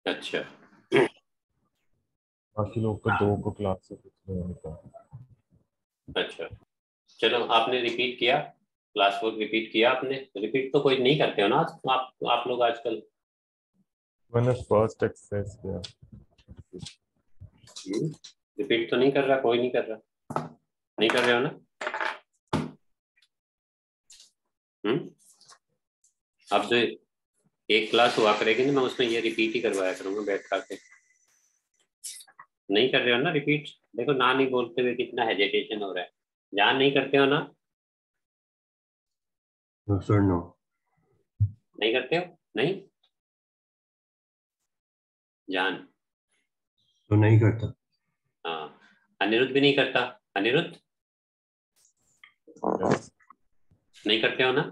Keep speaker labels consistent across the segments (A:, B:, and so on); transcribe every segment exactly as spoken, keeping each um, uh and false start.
A: अच्छा
B: बाकी लोग को दो को क्लास से कुछ नहीं होता।
A: अच्छा, चलो आपने रिपीट किया, क्लास वर्क रिपीट किया आपने। रिपीट तो कोई नहीं करते हो ना आज आप आप लोग आजकल।
B: मैंने फर्स्ट एक्सरसाइज किया।
A: रिपीट तो नहीं कर रहा, कोई नहीं कर रहा, नहीं कर रहे हो ना। हम्म अब जो एक क्लास हुआ करेगी ना, मैं उसमें ये रिपीट ही करवाया करूंगा बैठ के। नहीं कर रहे हो ना रिपीट। देखो ना नहीं बोलते हुए कितना हेजिटेशन हो रहा है। जान नहीं करते हो ना।
C: No sir no.
A: नहीं करते हो नहीं। जान।
C: तो नहीं करता।
A: हाँ, अनिरुद्ध भी नहीं करता। अनिरुद्ध
B: यस
A: नहीं करते हो ना।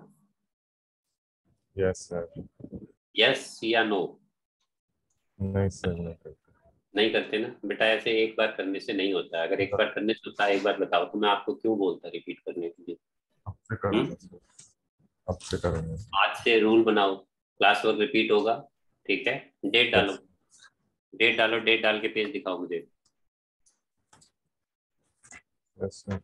B: Yes sir.
A: यस या नो।
B: नहीं सर नहीं करता।
A: नहीं करते ना बेटा, ऐसे एक बार करने से नहीं होता है। अगर एक बार करने से होता है, एक बार बताओ तो मैं आपको क्यों बोलता रिपीट करने के लिए।
B: अब से
A: हम्म
B: करेंगे सर, अब से करेंगे।
A: आज से रूल बनाओ, क्लास वर्क रिपीट होगा। ठीक है, डेट डालो।
B: यस
A: डेट डालो, डेट डाल के पेज दिखाओ मुझे।
B: Yes sir.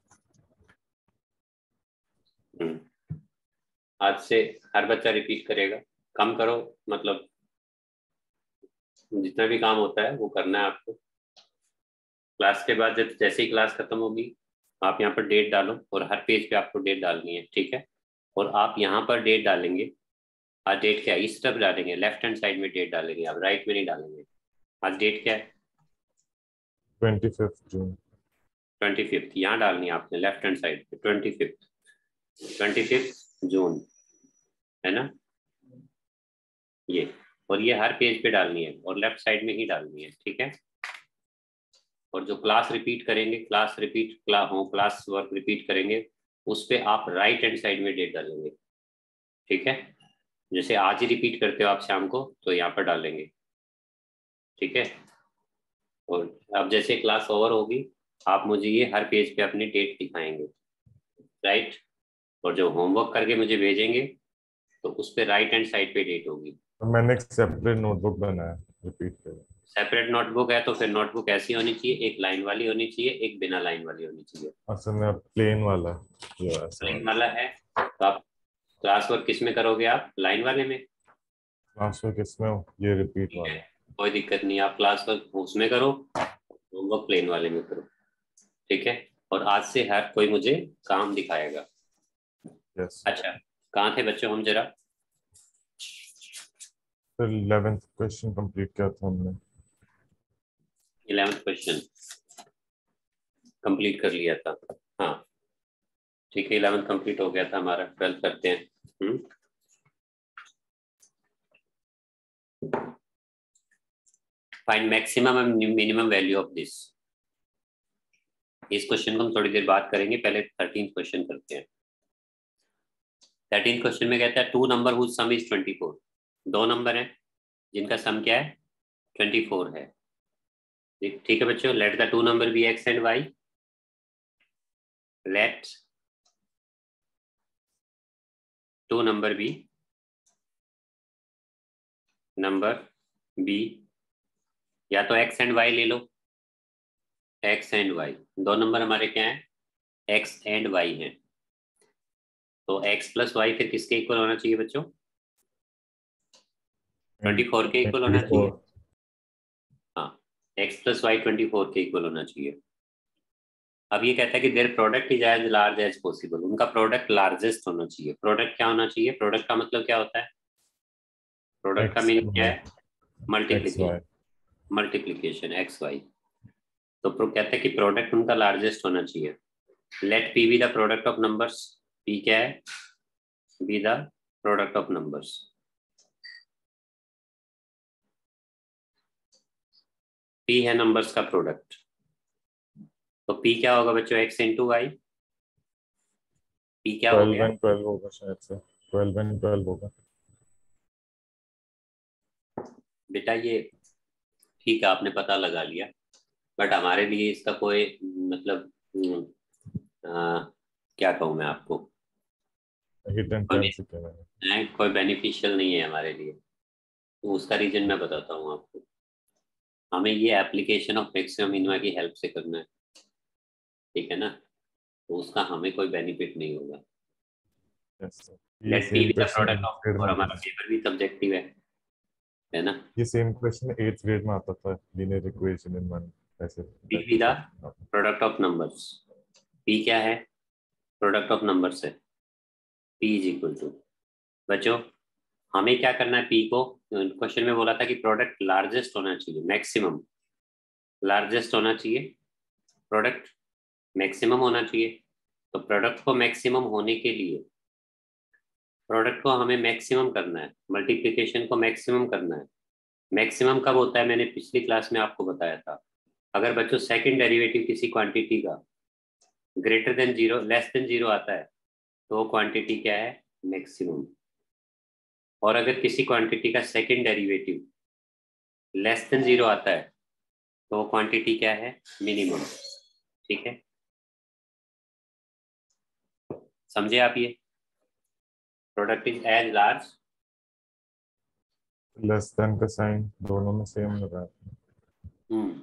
A: हम्म आज से हर बच्चा रिपीट करेगा। कम करो, मतलब जितना भी काम होता है वो करना है आपको। क्लास के बाद जब जैसे ही क्लास खत्म होगी, आप यहाँ पर डेट डालो और हर पेज पे आपको डेट डालनी है, ठीक है। और आप यहाँ पर डेट डालेंगे। आज डेट क्या है, इस तरफ डालेंगे, लेफ्ट हैंड साइड में डेट डालेंगे, आप राइट में नहीं डालेंगे। आज डेट क्या है,
B: twenty fifth June.
A: Twenty fifth यहाँ डालनी है आपने लेफ्ट हैंड साइड पे, twenty fifth twenty fifth June, है ना ये। और ये हर पेज पे डालनी है और लेफ्ट साइड में ही डालनी है, ठीक है। और जो क्लास रिपीट करेंगे, क्लास रिपीट क्ला हो क्लास वर्क रिपीट करेंगे, उस पे आप राइट हैंड साइड में डेट डालेंगे, ठीक है। जैसे आज ही रिपीट करते हो आप शाम को, तो यहाँ पर डालेंगे, ठीक है। और अब जैसे क्लास ओवर होगी, आप मुझे ये हर पेज पे अपनी डेट दिखाएंगे, राइट। और जो होमवर्क करके मुझे भेजेंगे, तो उस पे राइट हैंड साइड पे डेट होगी।
B: तो मैंने एक सेपरेट नोटबुक बनाया रिपीट के लिए।
A: सेपरेट नोटबुक है तो फिर नोटबुक ऐसी होनी चाहिए, एक लाइन वाली होनी चाहिए, एक बिना लाइन वाली होनी चाहिए।
B: असल में प्लेन वाला ये ऐसा
A: लाइन
B: वाला।
A: वाला है तो आप क्लास वर्क किस में करोगे, आप लाइन वाले में।
B: ट्रांसफर किसमें हो, ये रिपीट
A: ठीक है,
B: वाला।
A: कोई दिक्कत नहीं, आप क्लास वर्क उसमें करो, होमवर्क प्लेन वाले में करो, ठीक है। और आज से हर कोई मुझे काम दिखाएगा।
B: यस
A: अच्छा, कहाँ थे बच्चों हम जरा।
B: फिर इलेवेंथ क्वेश्चन कंप्लीट किया था हमने।
A: इलेवेंथ क्वेश्चन कंप्लीट कर लिया था, हाँ ठीक है। इलेवेंथ कंप्लीट हो गया था हमारा, ट्वेल्थ करते हैं। Hmm find maximum and minimum value of this. इस क्वेश्चन को हम थोड़ी देर बात करेंगे, पहले थर्टीन क्वेश्चन करते हैं। थर्टीन क्वेश्चन में कहता है two number whose sum is twenty four. दो नंबर हैं जिनका सम क्या है, ट्वेंटी फोर है। ठीक है बच्चों, let the two number be x and y. Let two number be number be, या तो एक्स एंड वाई ले लो, एक्स एंड वाई। दो नंबर हमारे क्या है, एक्स एंड वाई है। तो एक्स प्लस वाई फिर किसके इक्वल होना चाहिए बच्चों, ट्वेंटी फोर के इक्वल होना चाहिए। हाँ, x plus y twenty four के इक्वल होना चाहिए। अब ये कहता है कि their product is as large as possible. उनका प्रोडक्ट लार्जेस्ट होना चाहिए। प्रोडक्ट क्या होना चाहिए, प्रोडक्ट का मतलब क्या होता है, प्रोडक्ट का
B: एक्स
A: मीनिंग क्या है,
B: x y.
A: Multiplication. Multiplication x y. तो प्रो कहता है कि प्रोडक्ट उनका लार्जेस्ट होना चाहिए। Let P be the product of numbers. P क्या है, be the product of numbers. P है नंबर्स का प्रोडक्ट। तो पी क्या होगा बच्चों, एक्स इंटू वाई। पी क्या हो
B: ट्वेल्व
A: गया,
B: एंड ट्वेल्व होगा शायद से। ट्वेल्व एंड ट्वेल्व होगा।
A: बेटा ये ठीक है आपने पता लगा लिया, बट हमारे लिए इसका कोई मतलब हम्म, आ, क्या कहूँ मैं आपको,
B: हिट एंड
A: कोई
B: टेन
A: भी
B: सीखे मैंने।
A: है, कोई बेनिफिशियल नहीं है हमारे लिए। तो उसका रीजन मैं बताता हूँ आपको। हमें ये एप्लीकेशन ऑफ मैक्सिमम मिनिमा की हेल्प से करना है, ठीक है ना, तो उसका हमें कोई बेनिफिट नहीं होगा।
B: Yes, sir. ये
A: let P
B: same
A: be the
B: question
A: product
B: eighth
A: of,
B: grade में
A: और
B: आता
A: हमारा
B: था।
A: पेपर भी सब्जेक्टिव है है ना।
B: ये सेम क्वेश्चन एट्थ ग्रेड में आता था, लीनियर इक्वेशन इन वन, ऐसे
A: पी
B: टाइप
A: बी द
B: का।
A: प्रोडक्ट ऑफ नंबर्स, पी क्या है, प्रोडक्ट ऑफ नंबर्स है, पी इज इक्वल टू, बच्चों हमें क्या करना है, पी को क्वेश्चन में बोला था कि प्रोडक्ट लार्जेस्ट होना चाहिए, मैक्सिमम लार्जेस्ट होना चाहिए, प्रोडक्ट मैक्सिमम होना चाहिए। तो प्रोडक्ट को मैक्सिमम होने के लिए प्रोडक्ट को हमें मैक्सिमम करना है, मल्टीप्लिकेशन को मैक्सिमम करना है। मैक्सिमम कब होता है, मैंने पिछली क्लास में आपको बताया था, अगर बच्चों सेकंड डेरिवेटिव किसी क्वांटिटी का greater than zero less than zero आता है तो वो क्वांटिटी क्या है, मैक्सिमम। और अगर किसी क्वांटिटी का second derivative less than zero आता है तो वो क्वांटिटी क्या है, मिनिमम। ठीक है, समझे आप ये, product is as large,
B: less than का साइन दोनों में सेम लगा है।
A: Hmm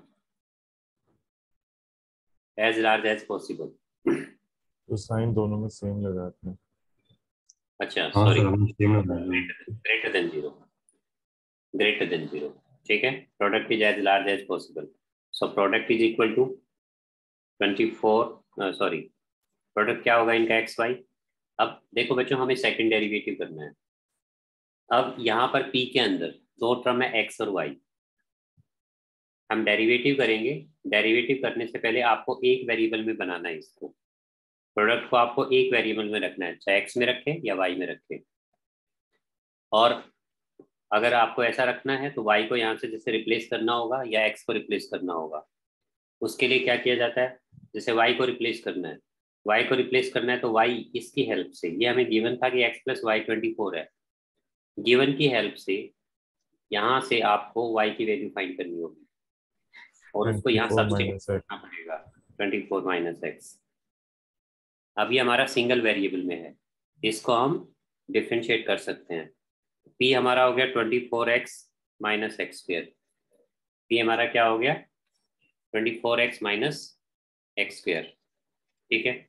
A: as large as possible.
B: तो साइन दोनों में सेम लगा है।
A: अच्छा
C: हाँ
A: सॉरी,
C: सर, हमने सेम लगाया।
A: Greater than zero, greater than zero, ठीक है, product is as large as possible. So product is equal to twenty four, sorry product क्या होगा इनका, एक्स वाई। अब देखो बच्चों हमें सेकंड डेरिवेटिव करना है। अब यहाँ पर पी के अंदर दो टर्म है एक्स और वाई, हम डेरिवेटिव करेंगे। डेरिवेटिव करने से पहले आपको एक वेरिएबल में बनाना है इसको, प्रोडक्ट को आपको एक वेरिएबल में रखना है, चाहे एक्स में रखें या वाई में रखें। और अगर आपको ऐसा रखना है तो वाई को यहाँ से जैसे रिप्लेस करना होगा या एक्स को रिप्लेस करना होगा। उसके लिए क्या किया जाता है, जैसे वाई को रिप्लेस करना है, वाई को रिप्लेस करना है तो वाई इसकी हेल्प से, ये हमें गिवन था कि x plus y twenty four है, गिवन की हेल्प से यहाँ से आपको वाई की वैल्यू फाइंड करनी होगी और उसको
B: ट्वेंटी
A: यहाँ
B: फोर
A: सब्स्टिट्यूट
B: माइनस एक्स।
A: करना पड़ेगा, ट्वेंटी फोर माइनस एक्स। अभी हमारा सिंगल वेरिएबल में है, इसको हम डिफ्रेंशिएट कर सकते हैं। पी हमारा हो गया twenty four x minus x square, P हमारा क्या हो गया, twenty four x minus x square, ठीक है।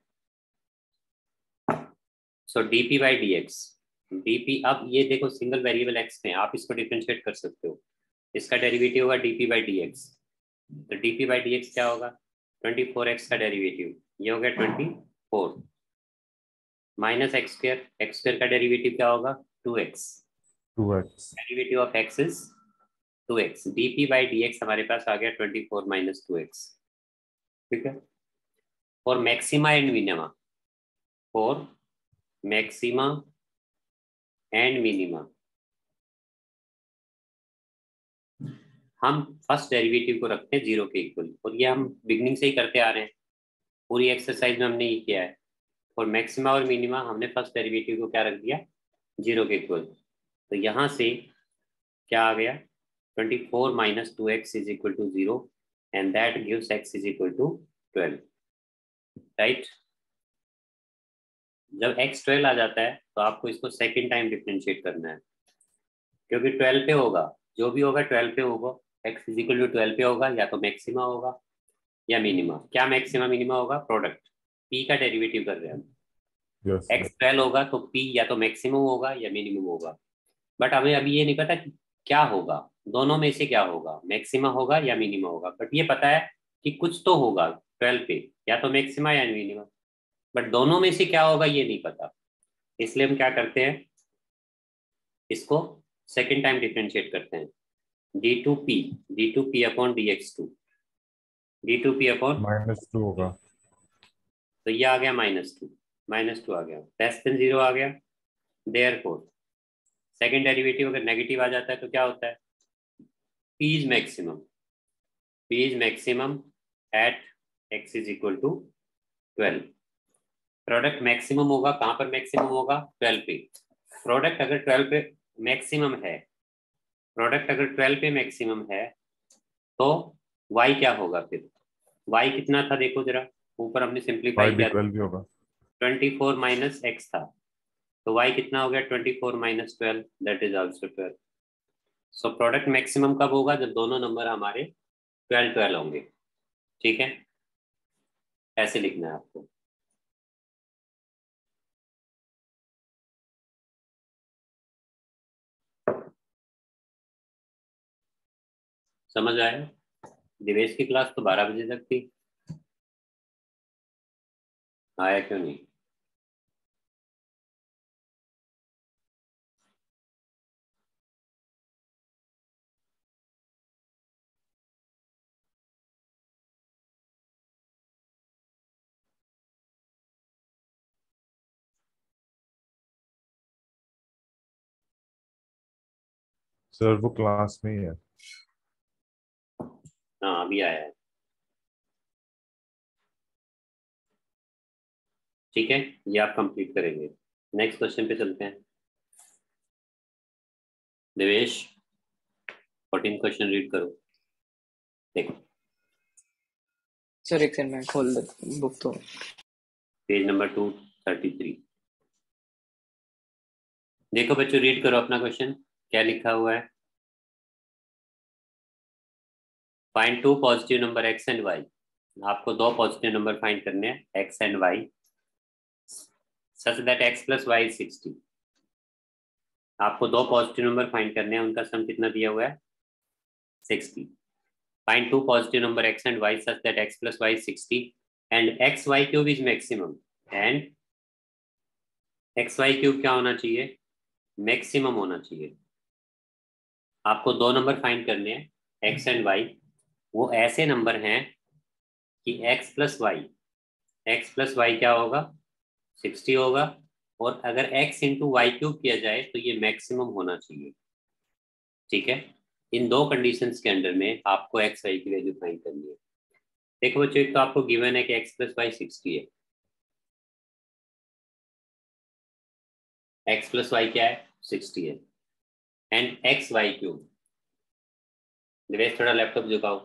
A: So d P by d x, d P, अब ये देखो सिंगल वेरिएबल एक्स में आप इसको डिफ्रेंशिएट कर सकते हो, इसका डेरिवेटिव होगा d P by d x. तो d P by d x क्या होगा, ट्वेंटी फोर एक्स का डेरिवेटिव, ये हो गया twenty four minus x square, x square का डेरिवेटिव क्या होगा, two x,
B: two x.
A: Derivative of x is two x, d P by d x हमारे पास आ गया twenty four minus two x, ठीक है। For maxima and minima, for maxima and minima हम फर्स्ट डेरिवेटिव को रखते हैं जीरो के इक्वल, और ये हम बिगनिंग से ही करते आ रहे हैं, पूरी एक्सरसाइज में हमने ये किया है। और मैक्सिमा और मिनिमा हमने फर्स्ट डेरिवेटिव को क्या रख दिया, जीरो के इक्वल। तो यहाँ से क्या आ गया, twenty four minus two x is equal to zero and that gives x is equal to twelve, right. जब एक्स ट्वेल्व आ जाता है तो आपको इसको सेकेंड टाइम डिफ्रेंशिएट करना है, क्योंकि ट्वेल्व पे होगा, जो भी होगा ट्वेल्व पे होगा, x is equal to twelve पे होगा, या तो मैक्सिमा होगा या मिनिमा। क्या मैक्सिमा मिनिमा होगा, प्रोडक्ट, पी का डेरिवेटिव कर रहे हैं हम,
B: यस
A: एक्स ट्वेल्व होगा तो पी या तो मैक्सिमम होगा या मिनिमम होगा। बट हमें अभी ये नहीं पता कि क्या होगा, दोनों में से क्या होगा, मैक्सिमा होगा या मिनिमा होगा, बट ये पता है कि कुछ तो होगा ट्वेल्व पे, या तो मैक्सिमा या मिनिमा, बट दोनों में से क्या होगा ये नहीं पता। इसलिए हम क्या करते हैं, इसको सेकेंड टाइम डिफ्रेंशिएट करते हैं, d two P, d two P upon d x two, d two P upon,
B: minus two होगा।
A: तो ये आ गया माइनस टू, माइनस टू आ गया, लेस देन जीरो आ गया, देयरफॉर सेकेंड डेरिवेटिव अगर नेगेटिव आ जाता है तो क्या होता है, P is maximum, P is maximum at x is equal to twelve. Product maximum होगा, कहां पर मैक्सिमम होगा, ट्वेल्व पे। प्रोडक्ट अगर ट्वेल्व पे मैक्सिमम है, प्रोडक्ट अगर ट्वेल्व पे मैक्सिमम है तो y क्या होगा फिर, y कितना था देखो जरा, ऊपर हमने सिंप्लीफाई
B: वाई भी
A: किया,
B: ट्वेल्व भी होगा।
A: ट्वेंटी फोर माइनस एक्स था, तो y कितना हो गया, twenty four minus twelve, that is also twelve. So product maximum कब होगा, जब दोनों नंबर हमारे ट्वेल्व ट्वेल्व होंगे, ठीक है, ऐसे लिखना है आपको। समझ आया? दिवेश की क्लास तो बारह बजे तक थी, आया क्यों नहीं?
B: सर वो क्लास में ही है।
A: हाँ अभी आया है, ठीक है, ये आप कंप्लीट करेंगे। नेक्स्ट क्वेश्चन पे चलते हैं। देवेश फोर्टीन क्वेश्चन रीड करो, देखो
D: सर एक सेकंड मैं खोल देता हूँ बुक तो।
A: Page number two thirty three. देखो बच्चों रीड करो अपना क्वेश्चन, क्या लिखा हुआ है। Find two positive number x and y. आपको दो पॉजिटिव नंबर फाइंड करने हैं x and y, such that x plus y is sixty. आपको दो पॉजिटिव नंबर फाइंड करने हैं, उनका सम कितना दिया हुआ है, sixty. Find two positive number x and y such that x plus y is sixty and x y cube is maximum. And x y cube क्या होना चाहिए, मैक्सिमम होना चाहिए। आपको दो नंबर फाइंड करने हैं एक्स एंड वाई, वो ऐसे नंबर हैं कि x plus y, x plus y क्या होगा, सिक्सटी होगा, और अगर x इंटू वाई क्यूब किया जाए तो ये मैक्सिमम होना चाहिए, ठीक है। इन दो कंडीशंस के अंडर में आपको एक्स वाई की वैल्यू फाइंड करनी है। देखो बच्चों, एक तो आपको गिवन है कि x प्लस वाई सिक्सटी है, x प्लस वाई क्या है, सिक्सटी है, and x y cube. Divesh थोड़ा लैपटॉप झुकाओ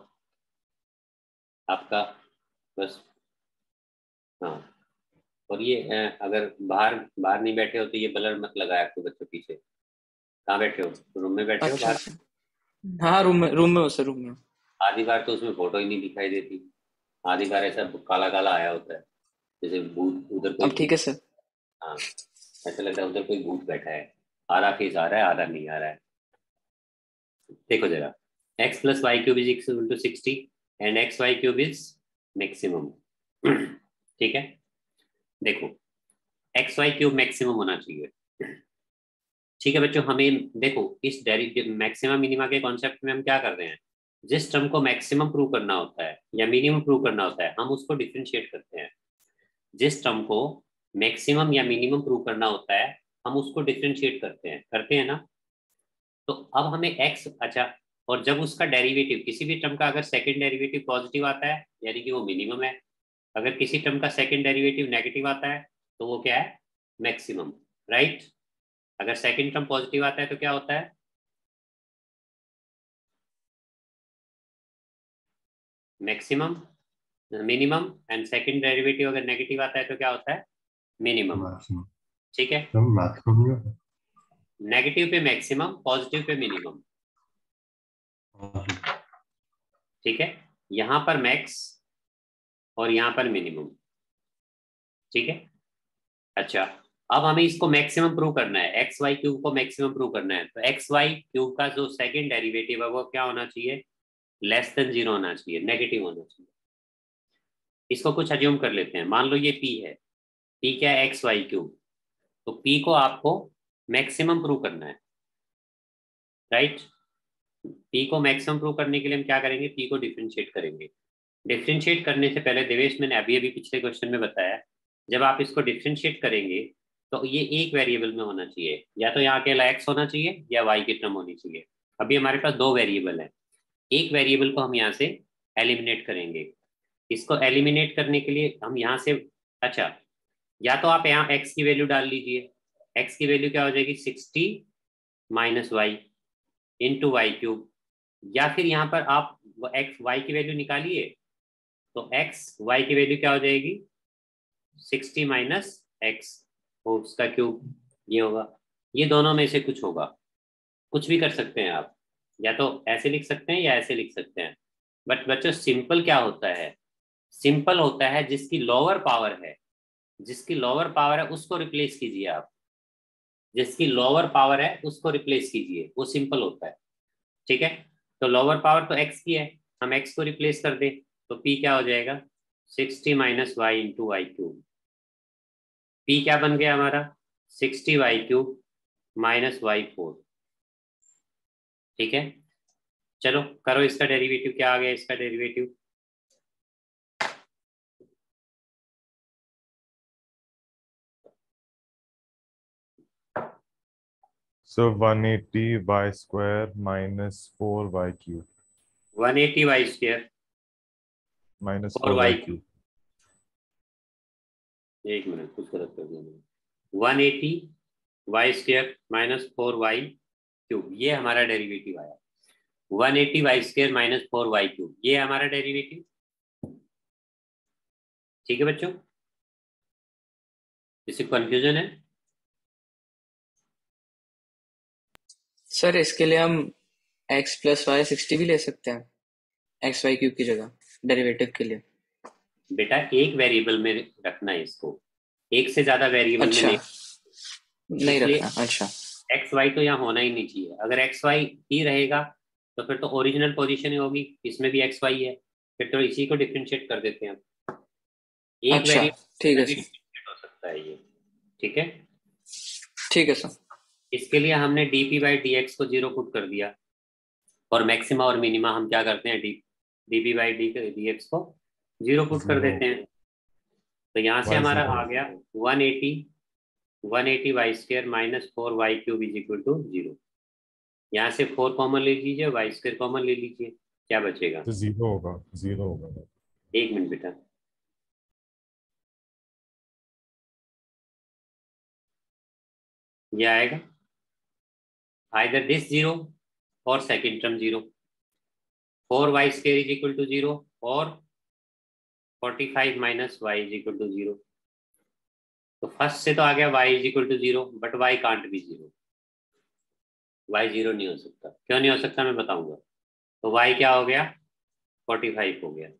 A: आपका, बस, हाँ। और ये अ, अगर बाहर बाहर नहीं बैठे हो तो ये ब्लर मत लगाया आपको बच्चों पीछे। कहाँ बैठे हो, रूम में बैठे हो
D: अच्छा
A: बाहर?
D: अच्छा, हाँ रूम में रूम में हो सर, रूम में हो।
A: आधी बार तो उसमें फोटो ही नहीं दिखाई देती, आधी बार ऐसा काला काला आया होता है जैसे भूत, उधर कोई
D: अब ठीक
A: भूत।
D: है सर।
A: हाँ, ऐसा लगता है उधर कोई भूत बैठा है, आधा फेस आ रहा है आधा नहीं आ रहा है। देखो जरा, x plus y cube is equal to sixty and x y cube is maximum, ठीक है। देखो एक्स वाई क्यूब मैक्सिमम होना चाहिए, ठीक है बच्चों। हमें देखो इस डेरिवेटिव मैक्सिमम मिनिमा के कॉन्सेप्ट में हम क्या कर रहे हैं, जिस टर्म को मैक्सिमम प्रूव करना होता है या मिनिमम प्रूव करना होता है हम उसको डिफरेंशिएट करते हैं। जिस टर्म को मैक्सिमम या मिनिमम प्रूव करना होता है हम उसको डिफरेंशिएट करते हैं, करते हैं ना। तो अब हमें एक्स, अच्छा, और जब उसका डेरिवेटिव किसी भी टर्म का अगर सेकंड डेरिवेटिव पॉजिटिव आता है यानी कि वो मिनिमम है, अगर किसी टर्म का सेकंड डेरिवेटिव नेगेटिव आता है तो वो क्या है, मैक्सिमम, राइट। अगर सेकंड टर्म पॉजिटिव आता है तो क्या होता है, maximum, minimum, and second derivative अगर नेगेटिव आता है तो क्या होता है, मिनिमम,
C: मैक्सिमम।
A: ठीक है।
C: तो मैक्सिमम नहीं होता।
A: नेगेटिव पे मैक्सिमम, पॉजिटिव पे मिनिमम,
C: हाँ जी।
A: ठीक है। यहां पर मैक्स और यहां पर मिनिमम, ठीक है। अच्छा, अब हमें इसको मैक्सिमम प्रूव करना है, एक्स वाई क्यूब को मैक्सिमम प्रूव करना है, तो एक्स वाई क्यूब का जो सेकंड डेरिवेटिव है वो क्या होना चाहिए, लेस देन जीरो होना चाहिए, नेगेटिव होना चाहिए। इसको कुछ अज्यूम कर लेते हैं, मान लो ये पी है, पी क्या है, एक्स वाई क्यूब, तो पी को आपको मैक्सिमम प्रूव करना है, राइट। पी को मैक्सिमम प्रूव करने के लिए हम क्या करेंगे, पी को डिफरेंशिएट करेंगे। डिफरेंशिएट करने से पहले देवेश, मैंने अभी अभी पिछले क्वेश्चन में बताया, जब आप इसको डिफरेंशिएट करेंगे तो ये एक वेरिएबल में होना चाहिए, या तो यहाँ अकेला एक्स होना चाहिए या वाई की टर्म होनी चाहिए। अभी हमारे पास दो वेरिएबल है, एक वेरिएबल को हम यहाँ से एलिमिनेट करेंगे। इसको एलिमिनेट करने के लिए हम यहाँ से, अच्छा, या तो आप यहाँ एक्स की वैल्यू डाल लीजिए, एक्स की वैल्यू क्या हो जाएगी, sixty minus y into y cube, या फिर यहाँ पर आप एक्स वाई की वैल्यू निकालिए तो एक्स वाई की वैल्यू क्या हो जाएगी, सिक्सटी माइनस एक्स उसका क्यूब, ये होगा। ये दोनों में से कुछ होगा, कुछ भी कर सकते हैं आप, या तो ऐसे लिख सकते हैं या ऐसे लिख सकते हैं, बट बच्चों सिंपल क्या होता है? सिंपल होता है जिसकी लोअर पावर है, जिसकी लोअर पावर है उसको रिप्लेस कीजिए आप, जिसकी लोअर पावर है उसको रिप्लेस कीजिए, वो सिंपल होता है। ठीक है, तो लोअर पावर तो एक्स की है, हम एक्स को रिप्लेस कर दें तो पी क्या हो जाएगा? Sixty minus y into y cube. P क्या बन गया हमारा? Sixty y cube minus y four. ठीक है, चलो करो इसका डेरिवेटिव, क्या आ गया इसका derivative?
B: So one eighty y square minus four y cube
A: one eighty y square
B: minus
A: four
B: four
A: y
B: y
A: cube,
B: cube.
A: एक मिनट कुछ गलत कर दिया मैंने। One eighty y square minus four y cube, ये हमारा डेरिवेटिव आया। One eighty y square minus four y cube, ये हमारा डेरिवेटिव। ठीक है बच्चों, किसी कंफ्यूजन है?
D: सर इसके लिए हम एक्स प्लस वाई सिक्सटी भी ले सकते हैं एक्स वाई क्यूब की जगह डेरिवेटिव के लिए।
A: बेटा एक वेरिएबल में रखना है इसको, एक से ज्यादा वेरिएबल में
D: अच्छा,
A: नहीं,
D: नहीं
A: इसलिए
D: रखना। अच्छा
A: एक्स वाई तो यहाँ होना ही नहीं चाहिए। अगर एक्स वाई ही रहेगा तो फिर तो ओरिजिनल पोजीशन ही होगी, इसमें भी एक्स वाई है, फिर तो इसी को डिफरेंशिएट कर देते हैं हम। एक
D: अच्छा, ठीक
A: वेरिएबल
D: है
A: भी
D: सर।
A: डिफरेंशिएट हो सकता है ये। ठीक है,
D: ठीक है सर।
A: इसके लिए हमने d P by d x को जीरो पुट कर दिया, और मैक्सिमा और मिनिमा हम क्या करते हैं? D d P by d d x को जीरो पुट कर
B: Zero
A: देते हैं। तो यहाँ से
B: y
A: हमारा
B: zero.
A: आ गया one eighty one eighty y square minus four y cube is equal to zero. यहाँ से फोर कॉमन ले लीजिए, वाई स्क्र कॉमन ले लीजिए, क्या बचेगा?
B: तो zero होगा, zero होगा.
A: एक मिनट बेटा, ये आएगा आइदर दिस जीरो और second term zero, four y square is equal to zero और forty five minus y is equal to zero. तो फर्स्ट से तो आ गया y is equal to zero, but y can't be zero, y zero नहीं हो सकता। क्यों नहीं हो सकता मैं बताऊंगा। तो y क्या हो गया? फोर्टी फाइव हो गया।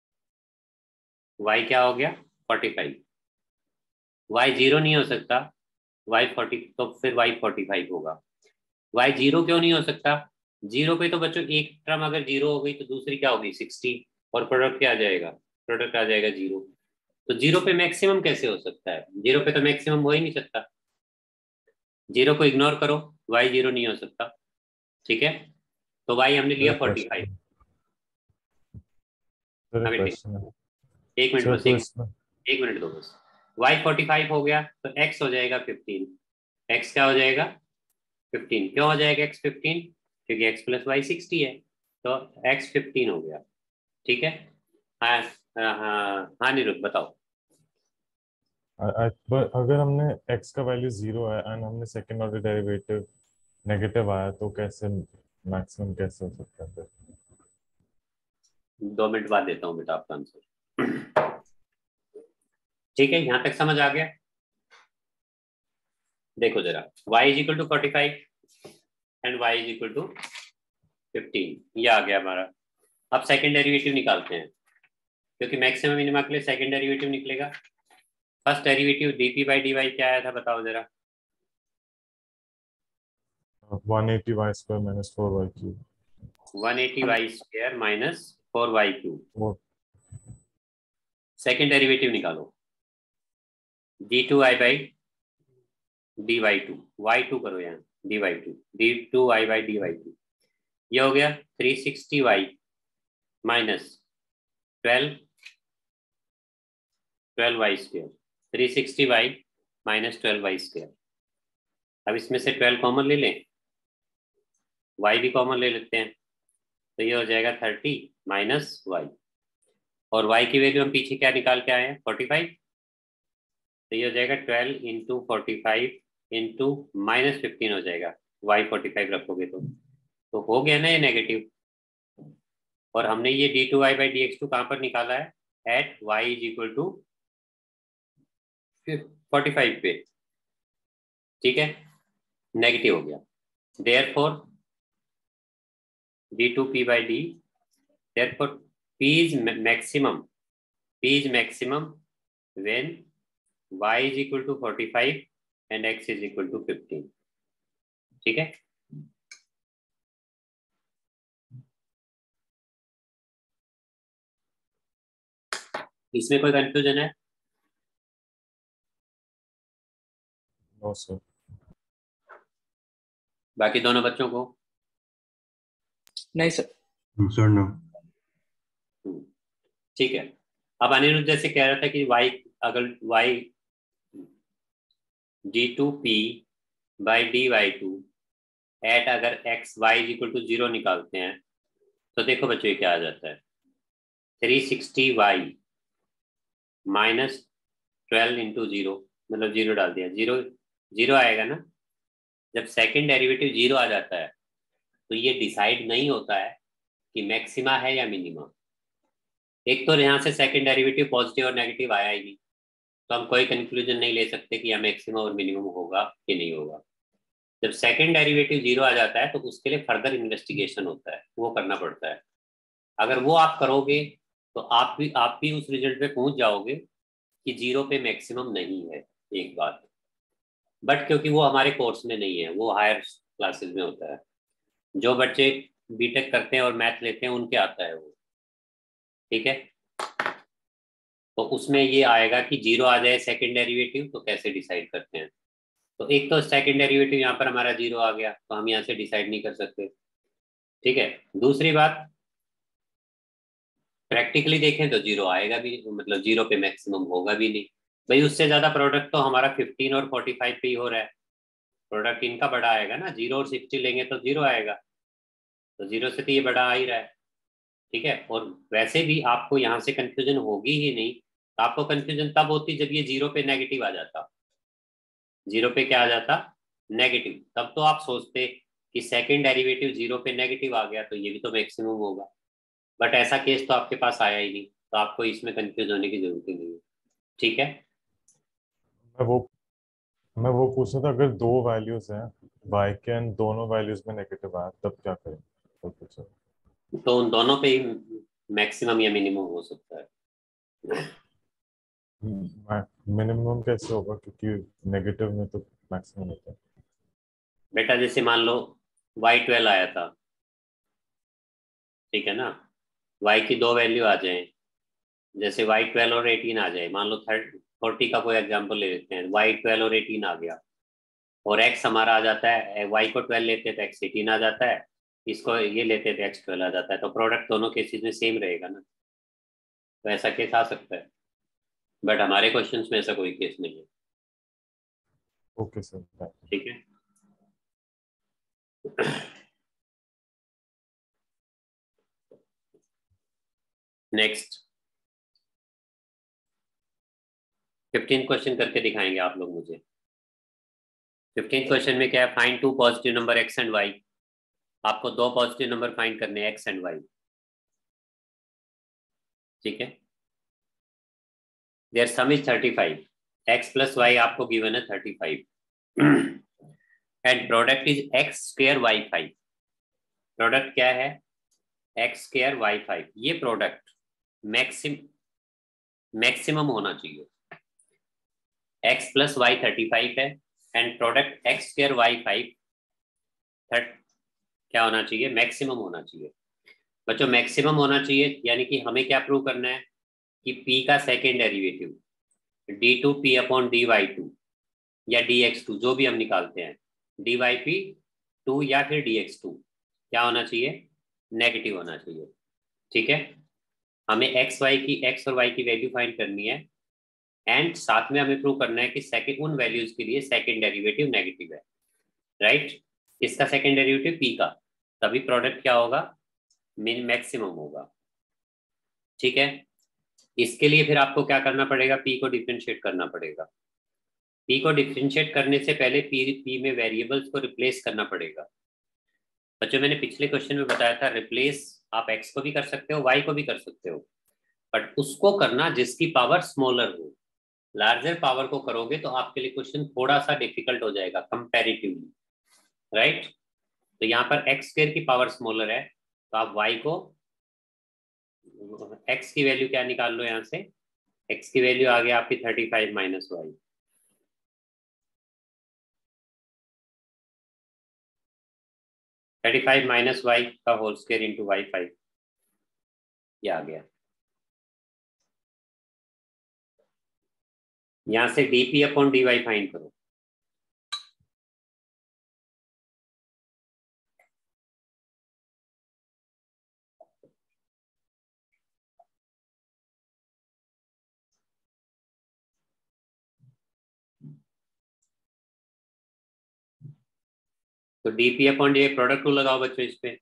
A: y क्या हो गया? Forty five. y जीरो नहीं हो सकता, y फोर्टी, तो फिर y फोर्टी फाइव होगा। y जीरो क्यों नहीं हो सकता? जीरो पे तो बच्चों एक टर्म अगर जीरो हो गई तो दूसरी क्या होगी? सिक्सटी, और प्रोडक्ट क्या आ जाएगा? प्रोडक्ट आ जाएगा जीरो। तो जीरो पे मैक्सिमम कैसे हो सकता है? जीरो पे तो मैक्सिमम हो ही नहीं सकता। जीरो को इग्नोर करो, y जीरो नहीं हो सकता। ठीक है, तो y हमने
B: सर
A: लिया
B: एक
A: फोर्टी फाइव।
B: क्वेश्चन सर एक
A: हाँ बेटे,
B: क्वेश्चन है
A: एक मिनट
B: सर,
A: बस,
B: तो
A: एक
B: इसमें
A: एक मिनट दो बस। y फोर्टी फाइव हो गया तो x हो जाएगा फिफ्टीन। x क्या हो जाएगा? फिफ्टीन। क्यों हो जाएगा x फिफ्टीन? क्योंकि x प्लस वाई सिक्सटी है, तो x फिफ्टीन हो गया। ठीक है, हाँ हाँ हाँ हाँ निरुद्ध बताओ।
B: I- I- but अगर हमने x का वैल्यू जीरो है एंड हमने सेकेंड ऑर्डर डेरिवेटिव नेगेटिव आया तो कैसे मैक्सिमम कैसे हो सकता है फिर?
A: दो मिनट बाद देता हूँ बेटा आपका आंसर। ठीक है, यहाँ तक समझ आ गया? देखो जरा, y is equal to forty five and y is equal to fifteen, ये आ गया हमारा। अब सेकेंड डेरिवेटिव निकालते हैं, क्योंकि मैक्सिमम मिनिमा के लिए सेकेंड डेरिवेटिव निकलेगा। First derivative dp by d y क्या आया था बताओ जरा?
B: One eighty y square minus four y cube.
A: One eighty y square minus four y cube.
B: वो
A: सेकेंड डेरिवेटिव निकालो, d two i by d y two, y two करो यहाँ, d y two, d two y by d y two, ये हो गया three sixty y minus twelve twelve y square, three sixty y minus twelve y square. अब इसमें से twelve common ले लें, वाई भी कॉमन ले लेते हैं, तो ये हो जाएगा थर्टी माइनस वाई, और वाई की वैल्यू हम पीछे क्या निकाल के आए हैं? Forty five. तो ये हो जाएगा twelve into forty five into minus fifteen हो जाएगा, वाई फोर्टी फाइव रखोगे तो तो हो गया ना ये नेगेटिव। और हमने ये d two y by d x two कहाँ पर निकाला है? At y is equal to forty five पे। ठीक है, नेगेटिव हो गया, therefore d two p by d therefore p is maximum p is maximum when y is equal to forty-five and x is equal to fifteen. ठीक है, इसमें कोई confusion है?
B: No sir.
A: बाकी दोनों बच्चों को?
D: नहीं सर।
C: Sir no.
A: ठीक है, अब अनिरुद्ध जैसे कह रहा था कि y अगर y d two p by d y two at अगर x y is equal to zero निकालते हैं तो देखो बच्चों ये क्या आ जाता है, three sixty y minus twelve into zero, मतलब जीरो डाल दिया, जीरो जीरो आएगा ना। जब सेकंड डेरिवेटिव जीरो आ जाता है तो ये डिसाइड नहीं होता है कि मैक्सिमा है या मिनिमा। एक तो यहाँ से सेकंड डेरिवेटिव पॉजिटिव और नेगेटिव आया ही नहीं, तो हम कोई कंक्लूजन नहीं ले सकते कि यह मैक्सिमम और मिनिमम होगा कि नहीं होगा। जब सेकंड डेरिवेटिव जीरो आ जाता है तो उसके लिए फर्दर इन्वेस्टिगेशन होता है, वो करना पड़ता है। अगर वो आप करोगे तो आप भी आप भी उस रिजल्ट पे पहुंच जाओगे कि जीरो पे मैक्सिमम नहीं है, एक बात। बट क्योंकि वो हमारे कोर्स में नहीं है, वो हायर क्लासेस में होता है। जो बच्चे बीटेक करते हैं और मैथ लेते हैं उनके आता है वो, ठीक है। तो उसमें ये आएगा कि जीरो आ जाए सेकंड डेरिवेटिव तो कैसे डिसाइड करते हैं। तो एक तो सेकंड डेरिवेटिव यहाँ पर हमारा जीरो आ गया तो हम यहाँ से डिसाइड नहीं कर सकते, ठीक है। दूसरी बात, प्रैक्टिकली देखें तो जीरो आएगा भी, मतलब जीरो पे मैक्सिमम होगा भी नहीं भाई। उससे ज्यादा प्रोडक्ट तो हमारा फिफ्टीन और फोर्टी फाइव पे ही हो रहा है, प्रोडक्ट इनका बड़ा आएगा ना। जीरो और सिक्सटी लेंगे तो जीरो आएगा, तो जीरो से तो ये बड़ा आ ही रहा है, ठीक है। और वैसे भी आपको यहाँ से कंफ्यूजन होगी ही नहीं, तो आपको कंफ्यूजन तब होती जब ये जीरो पे नेगेटिव आ जाता। जीरो पे क्या आ जाता? नेगेटिव। तब तो आप सोचते कि सेकंड डेरिवेटिव जीरो पे नेगेटिव आ गया तो ये भी तो मैक्सिमम होगा, बट ऐसा केस तो आपके पास आया ही नहीं, तो आपको इसमें कंफ्यूज होने की जरूरत ही नहीं है, ठीक है।
B: मैं वो मैं वो पूछ रहा था, अगर दो वैल्यूज हैं y के एंड दोनों वैल्यूज में नेगेटिव आया तब क्या करें? तो पूछो।
A: तो उन दोनों पे ही मैक्सिमम या मिनिमम हो सकता है।
B: मिनिमम कैसे होगा, क्योंकि नेगेटिव में तो मैक्सिमम होता है।
A: बेटा जैसे मान लो वाई ट्वेल्व आया था, ठीक है ना। y की दो वैल्यू आ जाए, जैसे वाई ट्वेल्व और एटीन आ जाए, मान लो थर्ड फोर्टी का कोई एग्जांपल ले लेते हैं, वाई ट्वेल्व और एटीन आ गया, और x हमारा आ जाता है, y को ट्वेल्व लेते तो x एटीन आ जाता है, इसको ये लेते तो x ट्वेल्व आ जाता है, तो प्रोडक्ट दोनों केसेस में सेम रहेगा ना। तो ऐसा केस आ सकता है, बट हमारे क्वेश्चंस में ऐसा कोई केस नहीं है,
B: ओके सर।
A: ठीक है। नेक्स्ट फिफ्टीन क्वेश्चन करके दिखाएंगे आप लोग मुझे। फिफ्टीन क्वेश्चन में क्या है, find two positive number x and y. आपको दो पॉजिटिव नंबर फाइंड करने हैं, एक्स एंड वाई, ठीक है। Their sum is thirty five, x plus y आपको गिवन है thirty five and product is x square y five. Product क्या है? X square y five. ये प्रोडक्ट मैक्सिम मैक्सिमम होना चाहिए। X plus y thirty five है and product x square y five थर्ट क्या होना चाहिए? मैक्सिमम होना चाहिए। बच्चों मैक्सिमम होना चाहिए यानी कि हमें क्या प्रूव करना है कि p का second derivative d two P upon d y two या डी एक्स टू, जो भी हम निकालते हैं, डी वाई पी टू या फिर डी एक्स टू, क्या होना चाहिए? नेगेटिव होना चाहिए, ठीक है। हमें एक्स वाई की एक्स और वाई की वैल्यू फाइंड करनी है एंड साथ में हमें प्रूव करना है कि सेकंड उन वैल्यूज के लिए सेकंड डेरिवेटिव नेगेटिव है, राइट। इसका सेकंड डेरिवेटिव p का, तभी प्रोडक्ट क्या होगा? मिन मैक्सिमम होगा, ठीक है। इसके लिए फिर आपको क्या करना पड़ेगा? p को डिफरेंशिएट करना पड़ेगा। p को डिफरेंशिएट करने से पहले p p में वेरिएबल्स को रिप्लेस करना पड़ेगा। बच्चों मैंने पिछले क्वेश्चन में बताया था, रिप्लेस आप x को भी कर सकते हो, y को भी कर सकते हो, बट उसको करना जिसकी पावर स्मॉलर हो। लार्जर पावर को करोगे तो आपके लिए क्वेश्चन थोड़ा सा डिफिकल्ट हो जाएगा कंपैरेटिवली, राइट। तो यहाँ पर एक्स स्क्वायर की पावर स्मॉलर है तो आप y को एक्स की वैल्यू क्या निकाल लो यहाँ से, एक्स की वैल्यू आ गया आपकी thirty five minus y, thirty five minus y का whole square into y five, ये आ गया। यहाँ से dp upon d y find करो। तो dp upon d product rule लगाओ बच्चों इस पे।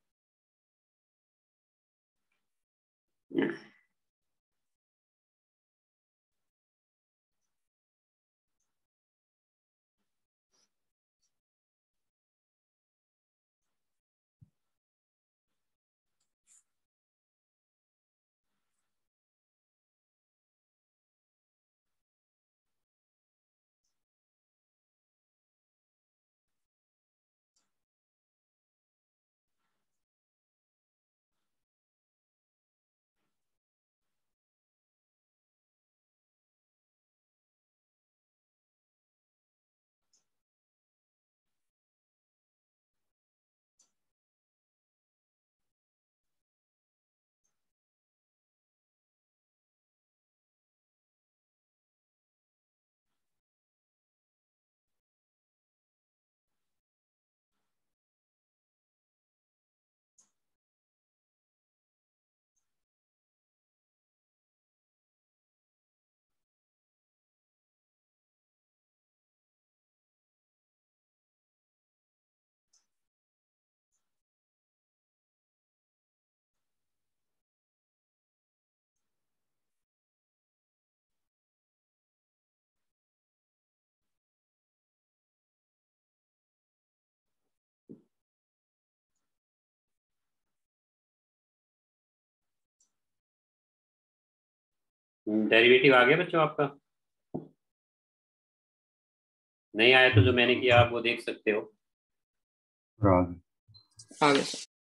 A: डेरिवेटिव आ गया बच्चों आपका? नहीं आया तो जो मैंने किया आप वो देख सकते हो।
C: राग
D: आगे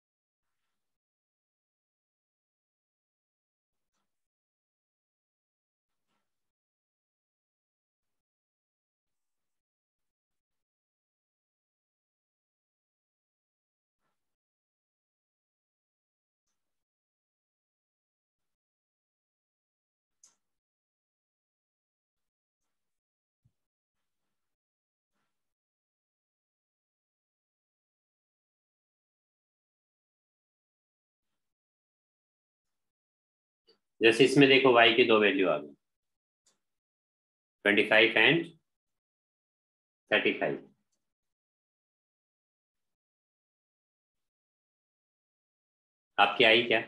A: जैसे इसमें देखो y की दो वैल्यू आ गई, twenty five and thirty five. आपकी आई क्या?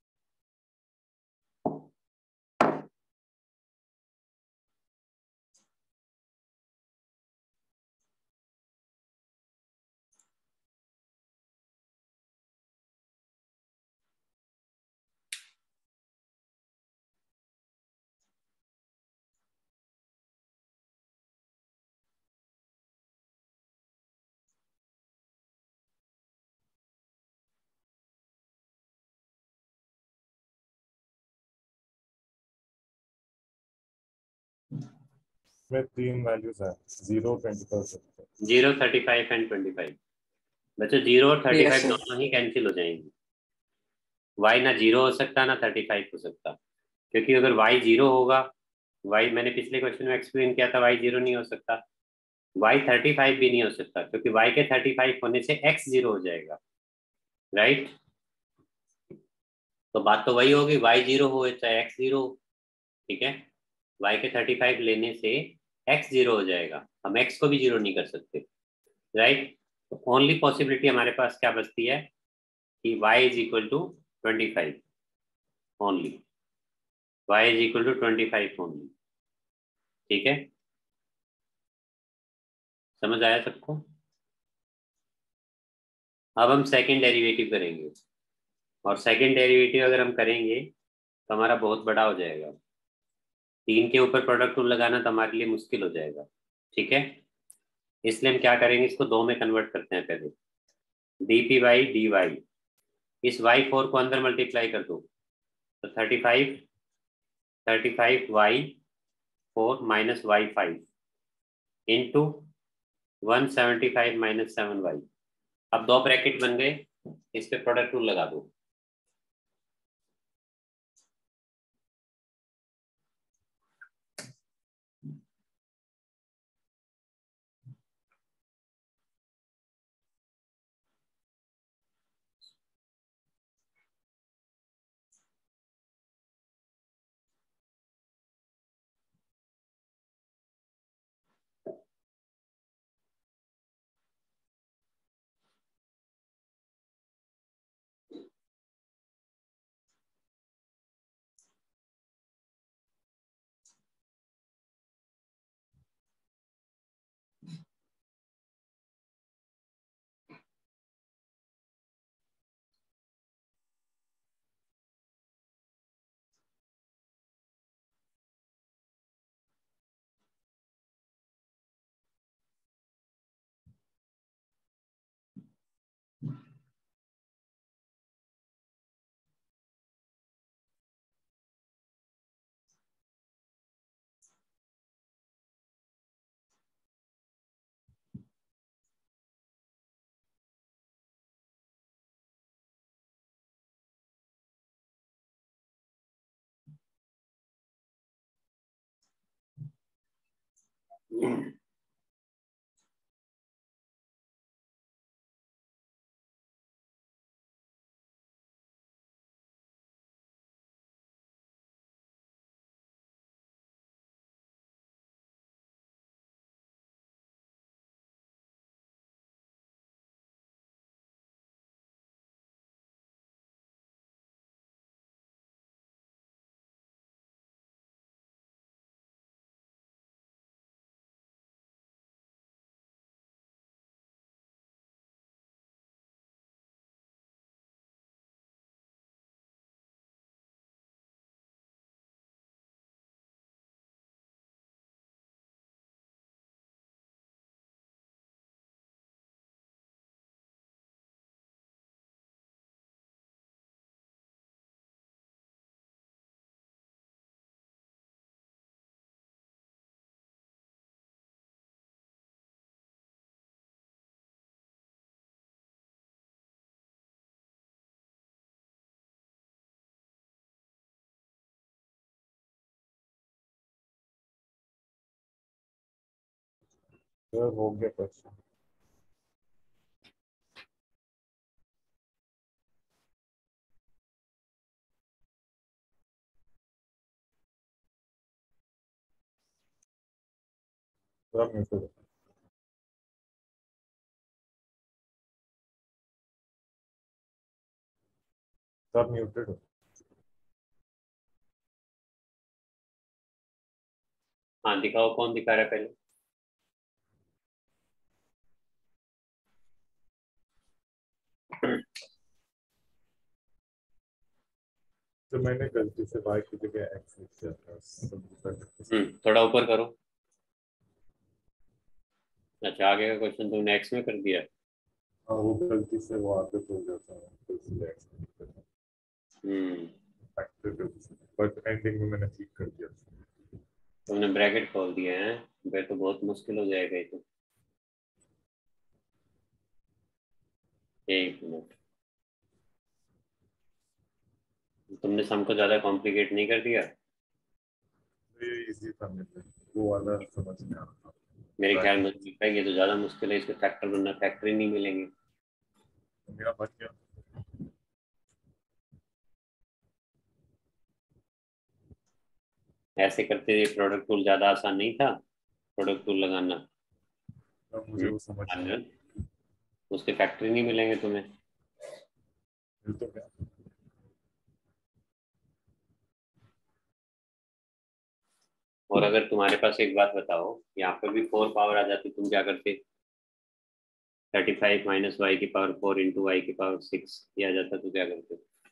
B: में तीन वैल्यूज है, zero twenty five.
A: Zero thirty five and twenty five. बच्चों जीरो और थर्टी
D: यस
A: फाइव
D: सर।
A: दोनों ही कैंसिल हो जाएंगे। y ना जीरो हो सकता ना थर्टी फाइव हो सकता, क्योंकि अगर y जीरो होगा, y मैंने पिछले क्वेश्चन में एक्सप्लेन किया था, y जीरो नहीं हो सकता, y थर्टी फाइव भी नहीं हो सकता, क्योंकि y के थर्टी फाइव होने से x जीरो हो जाएगा, राइट। तो बात तो वही होगी, y जीरो हो चाहे x जीरो हो, ठीक है। y के थर्टी फाइव लेने से x जीरो हो जाएगा, हम x को भी जीरो नहीं कर सकते, राइट। तो ओनली पॉसिबिलिटी हमारे पास क्या बचती है कि y is equal to twenty five only, y is equal to twenty five only, ठीक है। समझ आया सबको? अब हम सेकेंड डेरिवेटिव करेंगे, और सेकेंड डेरिवेटिव अगर हम करेंगे तो हमारा बहुत बड़ा हो जाएगा, तीन के ऊपर प्रोडक्ट रूल लगाना तो हमारे लिए मुश्किल हो जाएगा, ठीक है। इसलिए हम क्या करेंगे, इसको दो में कन्वर्ट करते हैं पहले, d P by d y, इस वाई फोर को अंदर मल्टीप्लाई कर दो, तो thirty five thirty five y four minus y five into one seventy five minus seven y. अब दो ब्रैकेट बन गए, इस पे प्रोडक्ट रूल लगा दो।
B: तो हो गया क्वेश्चन। सब म्यूटेड सब म्यूटेड हो।
A: हाँ दिखाओ, कौन दिखा रहा है पहले?
B: तो मैंने गलती से y की जगह x लिख दिया था।
A: हम्म थोड़ा ऊपर करो। अच्छा, आगे का क्वेश्चन तुमने एक्स में कर दिया।
B: हाँ, वो गलती से वो आदत हो जाता है तो इसलिए x लिख देता
A: हम्म
B: हूँ। बट एंडिंग में मैंने ठीक कर दिया।
A: तुमने ब्रैकेट खोल दिया है, फिर तो बहुत मुश्किल हो जाएगा ये तो। एक मिनट, तुमने सम को ज्यादा कॉम्प्लिकेट नहीं कर दिया?
B: ये इजी था मेरे लिए, वो वाला समझ में आ रहा था।
A: मेरे ख्याल में मुझे लगता है ये तो ज्यादा मुश्किल है, इसके फैक्टर वरना फैक्टर ही नहीं मिलेंगे।
B: तो मेरा बच गया।
A: ऐसे करते प्रोडक्ट टूल ज्यादा आसान नहीं था, प्रोडक्ट टूल लगाना।
B: अब मुझे
A: हम्म,
B: वो समझ में
A: आनंद, उसके फैक्टर ही नहीं मिलेंगे तुम्हें।
B: मिल तो गया।
A: और अगर तुम्हारे पास, एक बात बताओ, यहाँ पे भी फोर पावर आ जाती, तुम क्या करते? थर्टी फाइव माइनस वाई की पावर फोर इंटू वाई की पावर सिक्स, ये आ जाता तो क्या करते?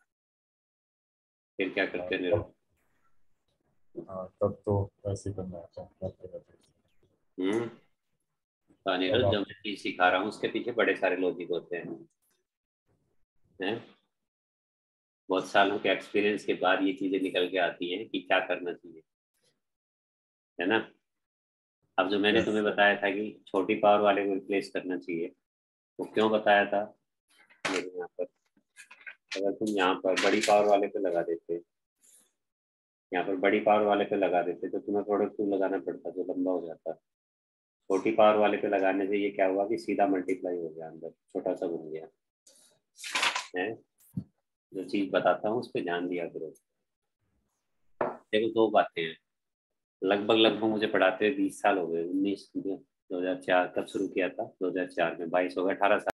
A: फिर क्या
B: हाँ
A: करते
B: तब
A: निरज?
B: हाँ तब तो ऐसे ही करना था करते करते।
A: हम्म तो
B: अब
A: नीरज, जो
B: आप
A: मैं चीज सिखा रहा हूँ उसके पीछे बड़े सारे लॉजिक होते हैं, हैं? बहुत सालों के एक्सपीरियंस के बाद ये चीजें निकल के आती हैं कि क्या करना चाहिए, है ना। अब जो मैंने
B: Yes.
A: तुम्हें बताया था कि छोटी पावर वाले को रिप्लेस करना चाहिए, तो क्यों बताया था मेरे यहाँ पर, अगर तुम यहाँ पर बड़ी पावर वाले पे लगा देते, यहाँ पर बड़ी पावर वाले पे लगा देते तो तुम्हें प्रोडक्ट टू लगाना पड़ता, जो लंबा हो जाता। छोटी पावर वाले पे लगाने से ये क्या हुआ कि सीधा मल्टीप्लाई हो गया, अंदर छोटा सा बन गया है। जो चीज बताता हूँ उस पर ध्यान दिया करो। देखो दो बातें हैं, लगभग लगभग मुझे पढ़ाते हुए बीस साल हो गए, उन्नीस दो हजार चार तब शुरू किया था, दो हजार चार में बाईस हो गए, अठारह साल